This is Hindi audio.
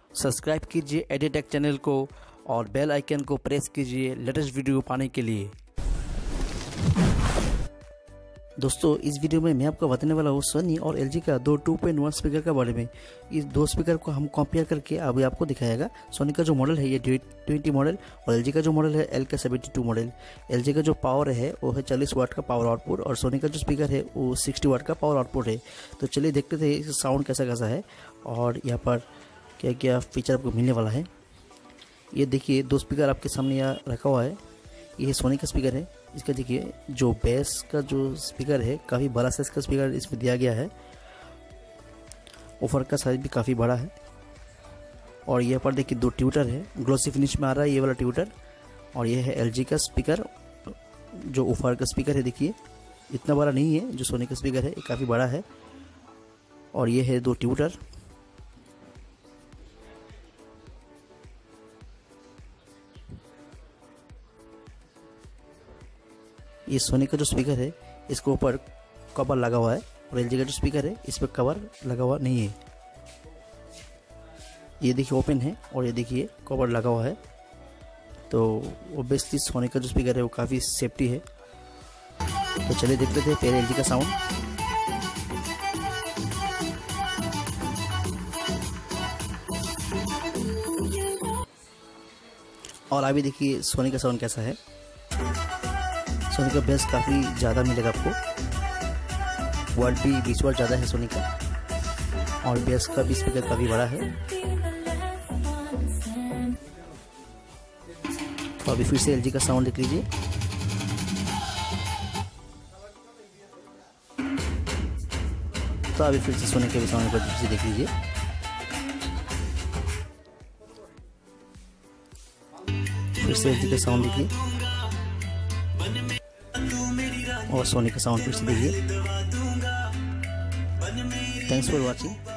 सब्सक्राइब कीजिए एडिटेक चैनल को और बेल आइकन को प्रेस कीजिए लेटेस्ट वीडियो पाने के लिए। दोस्तों इस वीडियो में मैं आपको बताने वाला हूँ सोनी और एलजी का दो 2.1 स्पीकर के बारे में। इस दो स्पीकर को हम कंपेयर करके अभी आपको दिखाएगा। सोनी का जो मॉडल है ये 20 मॉडल और एलजी का जो मॉडल है LK72 मॉडल। एलजी का जो पावर है वो है 40 वाट का पावर आउटपुट और सोनी का जो स्पीकर है वो 60 वाट का पावर आउटपुट है। तो चलिए देखते थे साउंड कैसा कैसा है और यहाँ पर क्या क्या फीचर आपको मिलने वाला है। ये देखिए दो स्पीकर आपके सामने यहाँ रखा हुआ है। ये सोनी का स्पीकर है। इसका देखिए जो बेस का जो स्पीकर है काफ़ी बड़ा साइज का स्पीकर इसमें दिया गया है। ऊपर का साइज भी काफ़ी बड़ा है और यहाँ पर देखिए दो ट्यूटर है। ग्लोसी फिनिश में आ रहा है ये वाला ट्यूटर। और ये है एलजी का स्पीकर जो ऊपर का स्पीकर है। देखिए इतना बड़ा नहीं है जो सोनी का स्पीकर है, ये काफ़ी बड़ा है। और ये है दो ट्यूटर। ये सोनी का जो स्पीकर है इसके ऊपर कवर लगा हुआ है और एलजी का जो स्पीकर है इस पर कवर लगा हुआ नहीं है। ये देखिए ओपन है और ये देखिए कवर लगा हुआ है। तो ऑब्वियसली सोनी का जो स्पीकर है वो काफ़ी सेफ्टी है। तो चलिए देखते थे पहले एलजी का साउंड। और अभी देखिए सोनी का साउंड कैसा है। सोनी का बेस काफ़ी ज़्यादा मिलेगा आपको। वर्ड भी 20 वाट ज़्यादा है सोनी का और बेस का भी स्पीकर काफ़ी बड़ा है। तो अभी फिर से एलजी का साउंड देख लीजिए। तो अभी फिर से सोनी के भी साउंड पर देख लीजिए। फिर से एलजी का साउंड देखिए और सोनी का साउंड फिर से देखिए। Thanks for watching.